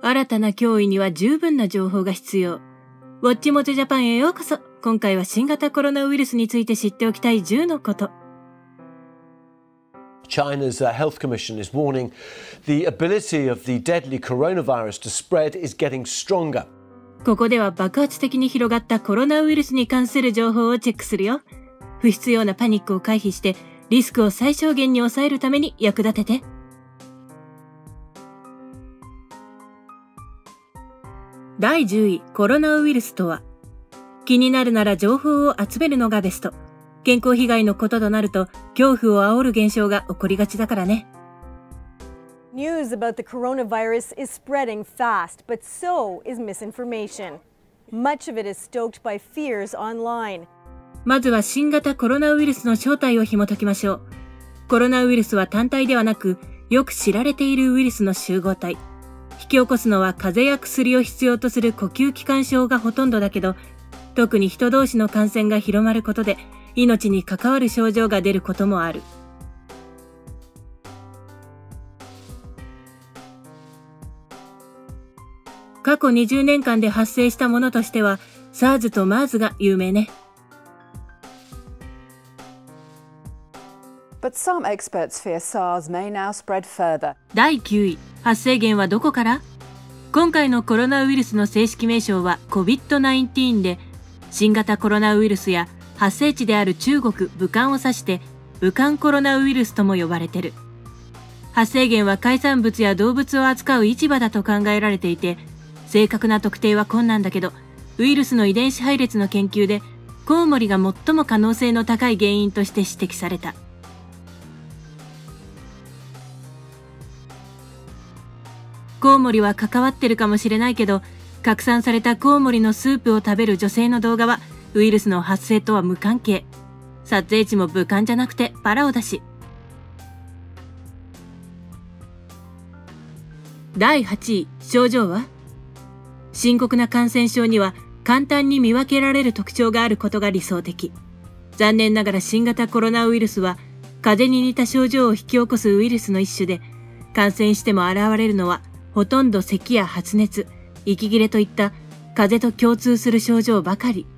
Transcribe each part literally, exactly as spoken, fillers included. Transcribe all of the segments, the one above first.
新たな脅威には十分な情報が必要。ウォッチモチジャパンへようこそ。今回は新型コロナウイルスについて知っておきたいじゅうのこと。 China's uh, health commission is warning the ability of the deadly coronavirus to spread is getting stronger. ここでは爆発的に広がったコロナウイルスに関する情報をチェックするよ。不必要なパニックを回避してリスクを最小限に抑えるために役立てて。だいじゅうい、コロナウイルスとは。気になるなら情報を集めるのがベスト。健康被害のこととなると恐怖を煽る現象が起こりがちだからね。 News about the coronavirus is spreading fast, but so is misinformation. Much of it is stoked by fears online. まずは新型コロナウイルスの正体を紐解きましょう。コロナウイルスは単体ではなく、よく知られているウイルスの集合体。引き起こすのは風邪や薬を必要とする呼吸器官症がほとんどだけど、特に人同士の感染が広まることで、命に関わる症状が出ることもある。過去にじゅうねんかんで発生したものとしては、SARS と MERS が有名ね。 But some experts fear SARS may now spread further. だいきゅうい、発生源はどこから？今回のコロナウイルスの正式名称は コビッドナインティーン で、新型コロナウイルスや発生地である中国・武漢を指して武漢コロナウイルスとも呼ばれてる。発生源は海産物や動物を扱う市場だと考えられていて、正確な特定は困難だけど、ウイルスの遺伝子配列の研究でコウモリが最も可能性の高い原因として指摘された。コウモリは関わってるかもしれないけど、拡散されたコウモリのスープを食べる女性の動画はウイルスの発生とは無関係。撮影地も武漢じゃなくてパラオだし。だいはちい、症状は？深刻な感染症には簡単に見分けられる特徴があることが理想的。残念ながら新型コロナウイルスは風邪に似た症状を引き起こすウイルスの一種で、感染しても現れるのはほとんど咳や発熱、息切れといった風邪と共通する症状ばかり。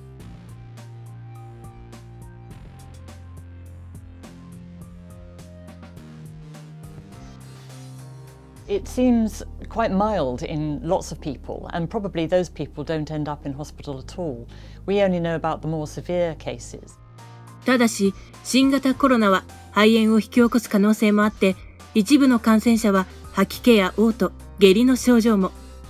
It seems quite mild in lots of people, and probably those people don't end up in hospital at all. We only know about the more severe cases. ただし、新型コロナは肺炎を引き起こす可能性もあって、一部の感染者は吐き気や嘔吐、下痢の症状も。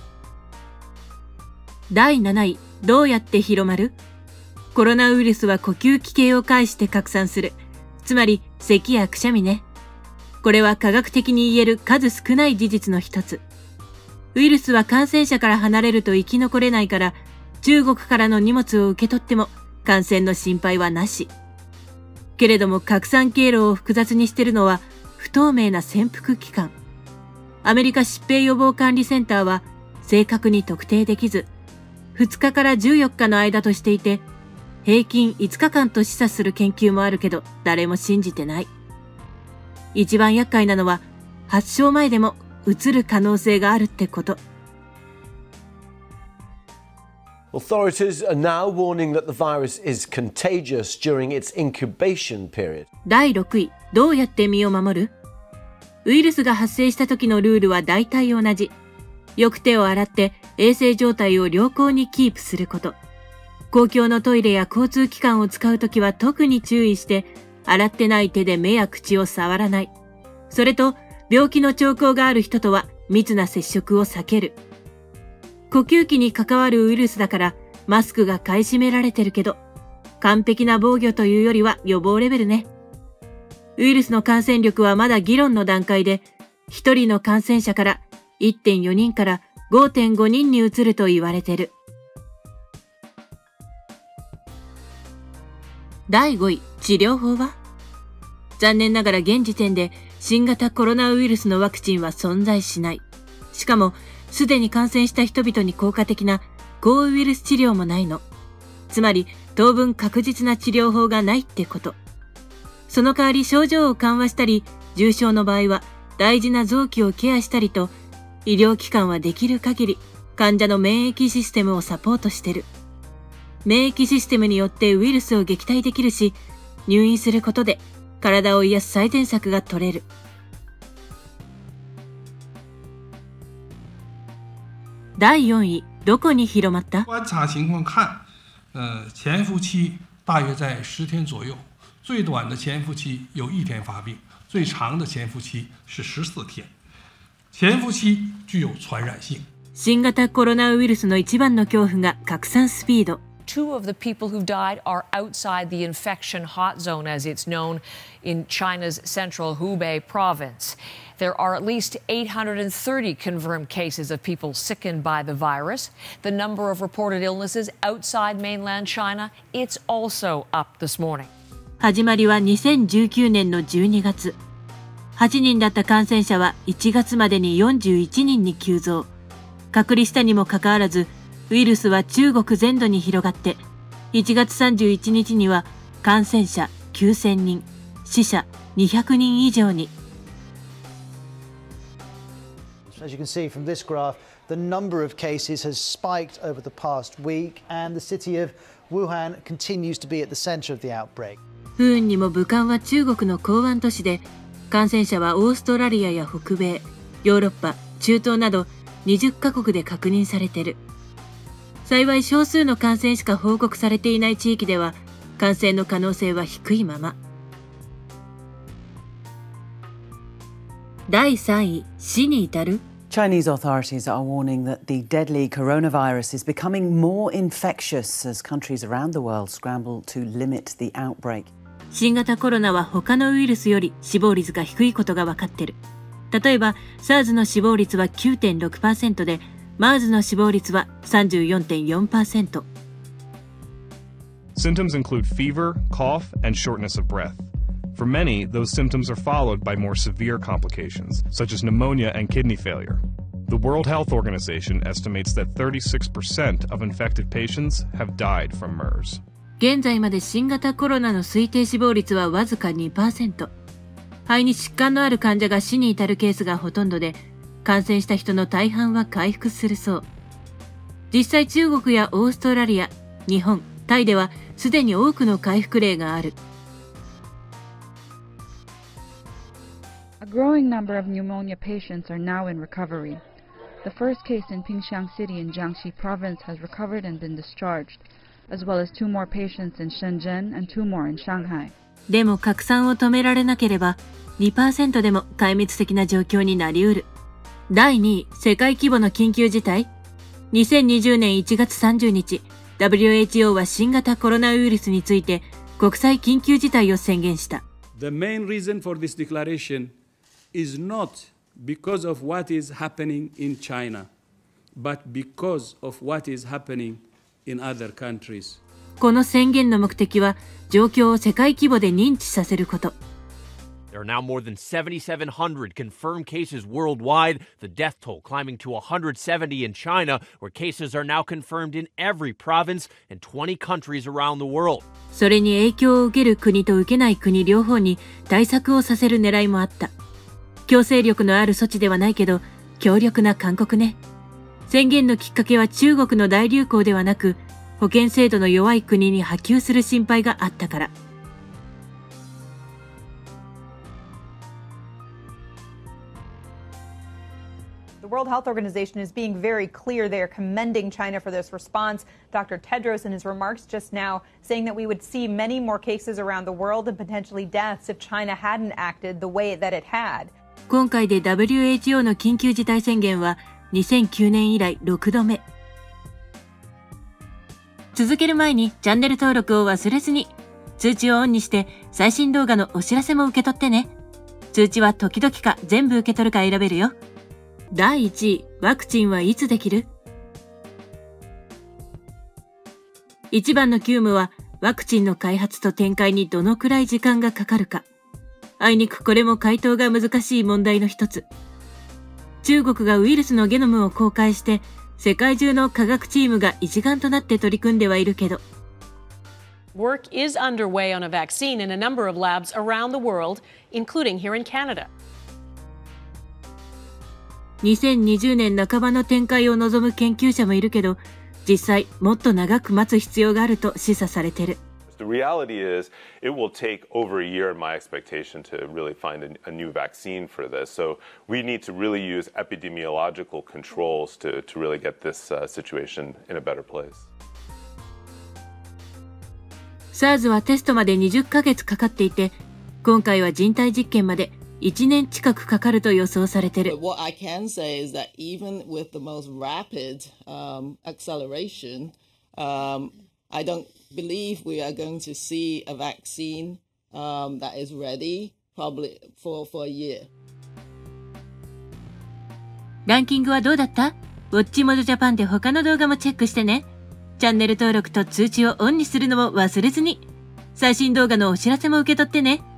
だいなない、どうやって広まる？コロナウイルスは呼吸器系を介して拡散する。つまり、咳やくしゃみね。これは科学的に言える数少ない事実の一つ。ウイルスは感染者から離れると生き残れないから、中国からの荷物を受け取っても感染の心配はなし。けれども拡散経路を複雑にしているのは不透明な潜伏期間。アメリカ疾病予防管理センターは正確に特定できず、ふつかからじゅうよっかの間としていて、平均いつかかんと示唆する研究もあるけど誰も信じてない。一番厄介なのは発症前でもうつる可能性があるってこと。 Authorities are now warning that the virus is contagious during its incubation period. だいろくい、どうやって身を守る？ウイルスが発生した時のルールは大体同じ。よく手を洗って衛生状態を良好にキープすること。公共のトイレや交通機関を使うときは特に注意して、洗ってない手で目や口を触らない。それと、病気の兆候がある人とは密な接触を避ける。呼吸器に関わるウイルスだからマスクが買い占められてるけど、完璧な防御というよりは予防レベルね。ウイルスの感染力はまだ議論の段階で、ひとりの感染者から いってんよにんから ごてんごにんに移ると言われてる。だいごい、治療法は？残念ながら現時点で新型コロナウイルスのワクチンは存在しない。しかも、すでに感染した人々に効果的な抗ウイルス治療もないの。つまり、当分確実な治療法がないってこと。その代わり症状を緩和したり、重症の場合は大事な臓器をケアしたりと、 医療機関はできる限り患者の免疫システムをサポートしてる。免疫システムによってウイルスを撃退できるし、入院することで体を癒す最善策が取れる。だいよんい、どこに広まった？ 观察情况看，呃，潜伏期大约在十天左右，最短的潜伏期有一天发病，最长的潜伏期是十四天。潜伏期具有传染性。 新型コロナウイルスの一番の恐怖が拡散スピード。 Two of the people who died are outside the infection hot zone, as it's known, in China's central Hubei province. There are at least eight hundred thirty confirmed cases of people sickened by the virus. The number of reported illnesses outside mainland China, it's also up this morning. 始まりはにせんじゅうきゅうねんのじゅうにがつ。はちにんだった感染者はいちがつまでによんじゅういちにんに急増。隔離したにもかかわらず、ウイルスは中国全土に広がって、いちがつさんじゅういちにちには感染者きゅうせんにん、死者にひゃくにん以上に。 As you can see from this graph, the number of cases has spiked over the past week, and the city of Wuhan continues to be at the center of the outbreak. 不運にも武漢は中国の港湾都市で、感染者はオーストラリアや北米、ヨーロッパ、中東などにじゅっかこくで確認されている。幸い少数の感染しか報告されていない地域では感染の可能性は低いまま。だいさんい、死に至る？ Chinese authorities are warning that the deadly coronavirus is becoming more infectious as countries around the world scramble to limit the outbreak. 新型コロナは他のウイルスより死亡率が低いことが分かってる。例えば SARS の死亡率は きゅうてんろくパーセント でMERS の死亡率は さんじゅうよんてんよんパーセント。 Symptoms include fever, cough, and shortness of breath. For many, those symptoms are followed by more severe complications, such as pneumonia and kidney failure. The World Health Organization estimates that thirty-six percent of infected patients have died from MERS. 現在まで新型コロナの推定死亡率はわずか にパーセント。肺に疾患のある患者が死に至るケースがほとんどで、感染した人の大半は回復するそう。実際中国やオーストラリア、日本、タイではすでに多くの回復例がある。 A growing number of pneumonia patients are now in recovery. The first case in Pingshan City in Jiangxi Province has recovered and been discharged, as well as two more patients in Shenzhen and two more in Shanghai. でも拡散を止められなければ にパーセント でも壊滅的な状況になりうる。だいにい、世界規模の緊急事態。にせんにじゅうねんいちがつさんじゅうにち、ダブリューエイチオー は新型コロナウイルスについて国際緊急事態を宣言した。 The main reason for this declaration is not because of what is happening in China, but because of what is happening in other countries. この宣言の目的は状況を世界規模で認知させること。 There are now more than seventy-seven hundred confirmed cases worldwide, the death toll climbing to one hundred seventy in China, where cases are now confirmed in every province and twenty countries around the world. それに影響を受ける国と受けない国両方に対策をさせる狙いもあった。強制力のある措置ではないけど、強力な勧告ね。宣言のきっかけは中国の大流行ではなく、保健制度の弱い国に波及する心配があったから。 The World Health Organization is being very clear. They are commending China for this response. Doctor Tedros, in his remarks just now, saying that we would see many more cases around the world and potentially deaths if China hadn't acted the way that it had. 今回で ダブリューエイチオー の緊急事態宣言はにせんきゅうねん以来ろくどめ。続ける前にチャンネル登録を忘れずに、通知をオンにして最新動画のお知らせも受け取ってね。通知は時々か全部受け取るか選べるよ。だいいちい、ワクチンはいつできる？一番の急務はワクチンの開発と展開にどのくらい時間がかかるか。あいにくこれも回答が難しい問題の一つ。中国がウイルスのゲノムを公開して世界中の科学チームが一丸となって取り組んではいるけど。 Work is underway on a vaccine in a number of labs around the world, including here in Canada. にせんにじゅうねん半ばの展開を望む研究者もいるけど、実際もっと長く待つ必要があると示唆されてる。 The reality is, it will take over a year, in my expectation, to really find a, a new vaccine for this. So we need to really use epidemiological controls to, to really get this uh, situation in a better place. SARS はテストまでにじゅっかげつかかっていて、今回は人体実験までいちねん近くかかると予想されている。 What I can say is that even with the most rapid um, acceleration, um, I don't believe we are going to see a vaccine um, that is ready probably for, for a year. ランキングはどうだった？ウォッチモードジャパンで他の動画もチェックしてね。チャンネル登録と通知をオンにするのも忘れずに。最新動画のお知らせも受け取ってね。